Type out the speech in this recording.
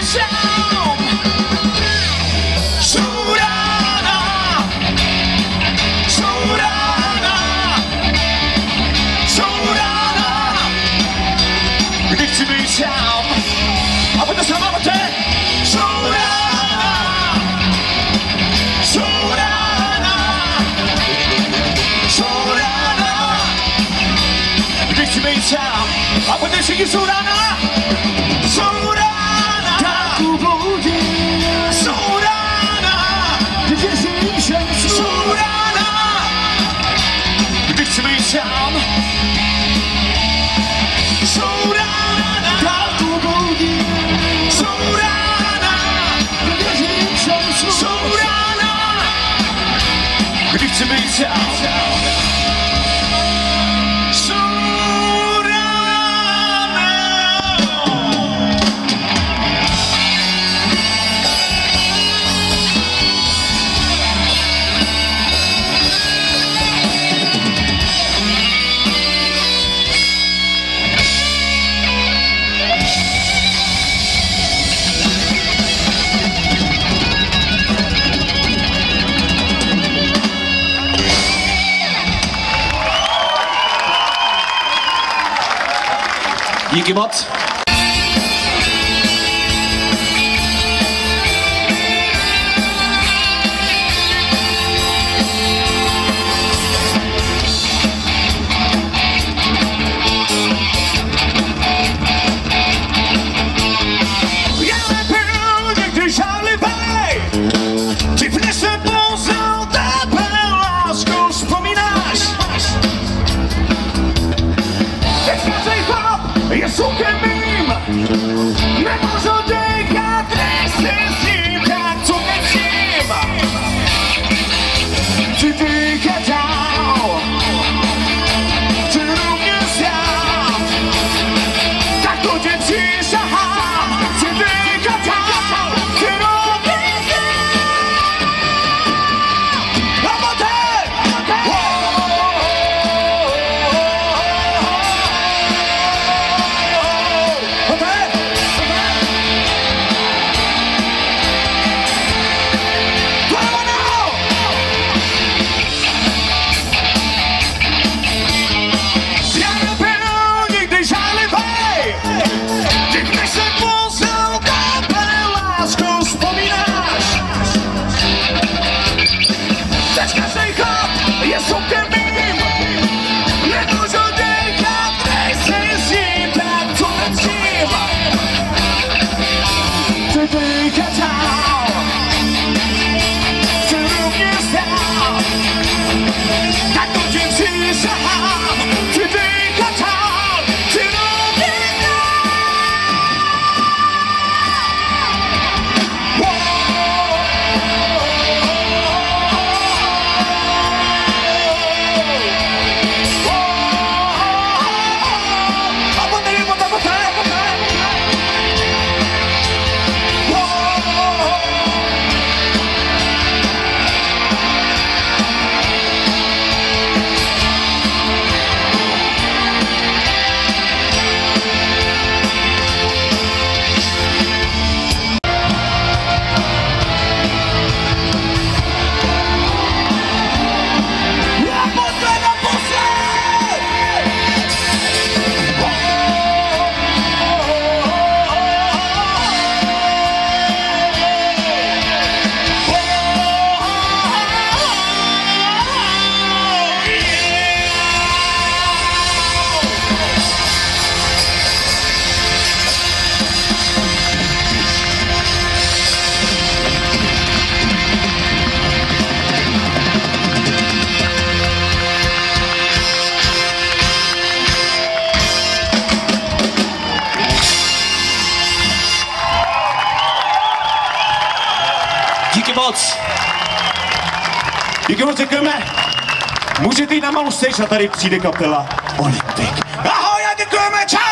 sám. Jsou rána, jsou rána, jsou rána, kdy chci být sám. A pojďte se máte, jsou rána, jsou rána, jsou rána, kdy chci být sám. A pojďte všichni, jsou rána, jsou rána, tak ubloudím, jsou rána, věřím všem, jsou rána, kdy chci být sám. Jsou rána, tak ubloudím, jsou rána, věřím všem, jsou rána, kdy chci být sám. Díky moc. Je sukem mým, nemůžu dýchat, než si s ním, tak co nechcím. Chci dýchat dál, chci rovně stát, tak to tě přísahám. Chci dýchat dál, chci rovně stát. A je sukem mým, nemůžu dýchat, než si s ním, tak co nechcím. Chci dýchat dál, chci rovně stát, tak to ti přísahám. Chci dýchat dál, chci rovně Díky moc. Díky moc, děkujeme. Můžete jít na malou stage a tady přijde kapela Olympik. Ahoj a děkujeme, čau!